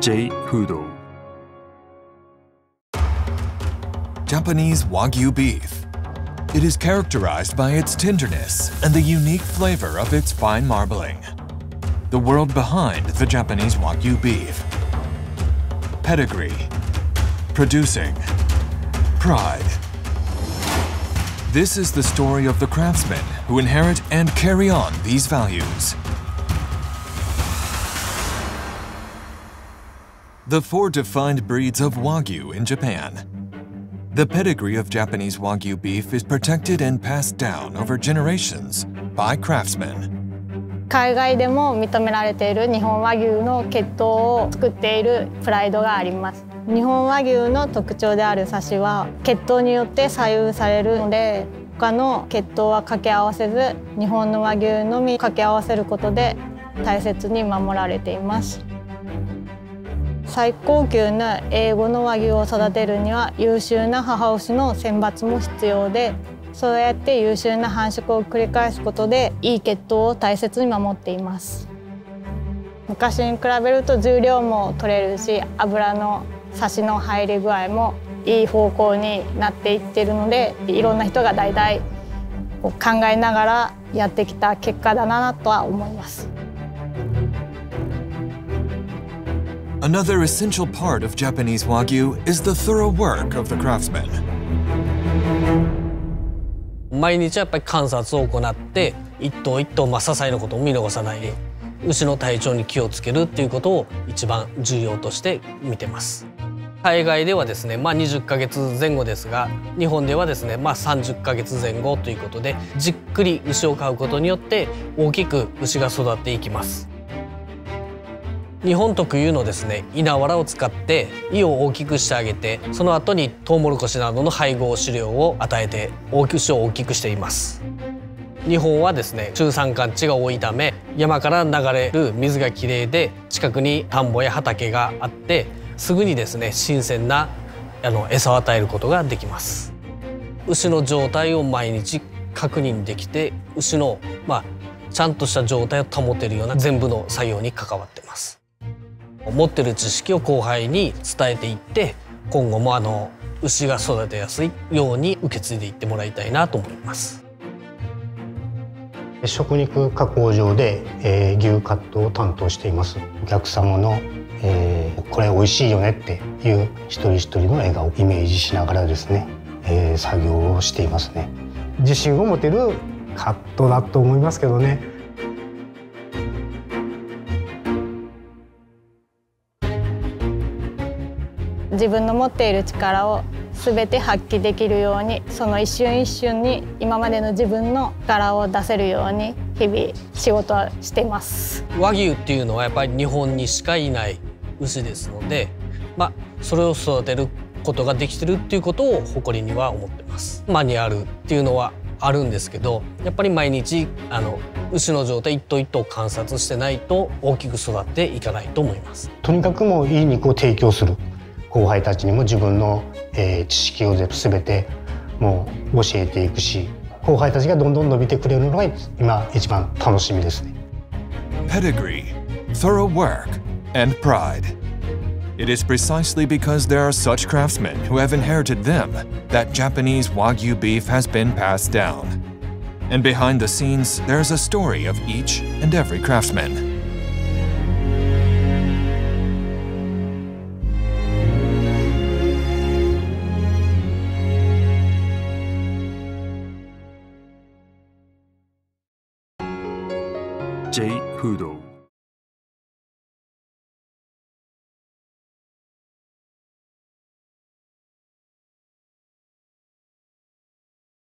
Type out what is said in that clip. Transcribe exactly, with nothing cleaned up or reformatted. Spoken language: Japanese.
J. Fudo. Japanese Wagyu beef. It is characterized by its tenderness and the unique flavor of its fine marbling. The world behind the Japanese Wagyu beef. Pedigree. Producing. Pride. This is the story of the craftsmen who inherit and carry on these values. The four defined breeds of Wagyu in Japan. The pedigree of Japanese Wagyu beef is protected and passed down over generations by craftsmen. 海外でも認められている日本和牛の血統を作っているプライドがあります。日本和牛の特徴であるサシは血統によって左右されるので、他の血統は掛け合わせず、日本の和牛のみ掛け合わせることで大切に守られています。最高級な英語の和牛を育てるには優秀な母牛の選抜も必要で、そうやって優秀な繁殖を繰り返すことでいい血統を大切に守っています。昔に比べると重量も取れるし、油のサシの入り具合もいい方向になっていっているので、いろんな人が代々考えながらやってきた結果だなとは思います。 Another essential part of Japanese Wagyu is the thorough work of the craftsmen. 毎日やっぱり観察を行って一頭一頭、まあ、些細なことを見逃さないで牛の体調に気をつけるっていうことを一番重要として見てます。海外ではですね、まあ、にじゅっかげつぜん後ですが、日本ではですね、まあ、さんじゅっかげつぜん後ということでじっくり牛を飼うことによって大きく牛が育っていきます。日本特有のですね、稲わらを使って胃を大きくしてあげて、その後にトウモロコシなどの配合飼料を与えて大きく牛を大きくしています。日本はですね、中山間地が多いため、山から流れる水がきれいで、近くに田んぼや畑があって、すぐにですね、新鮮なあの餌を与えることができます。牛の状態を毎日確認できて、牛のまあちゃんとした状態を保てるような全部の作業に関わっています。持ってる知識を後輩に伝えていって、今後もあの牛が育てやすいように受け継いでいってもらいたいなと思います。 食肉加工場で、えー、牛カットを担当しています。お客様の、えー、これ美味しいよねっていう一人一人の笑顔をイメージしながらですね、えー、作業をしていますね。自信を持てるカットだと思いますけどね。 自分の持っている力を全て発揮できるように、その一瞬一瞬に今までの自分の力を出せるように日々仕事はしています。 和牛っていうのはやっぱり日本にしかいない牛ですので、まあ、それを育てることができてるっていうことを誇りには思ってます。マニュアルっていうのはあるんですけど、やっぱり毎日あの牛の状態一頭一頭観察してないと大きく育っていかないと思います。 とにかくもういい肉を提供する。後輩たちにも自分の、えー、知識を全てもう教えていくし、後輩たちがどんどん伸びてくれるのが今一番楽しみですね。 Pedigree, thorough work, and pride. It is precisely because there are such craftsmen who have inherited them that Japanese Wagyu beef has been passed down. And behind the scenes, there's a story of each and every craftsman. J. Fudo.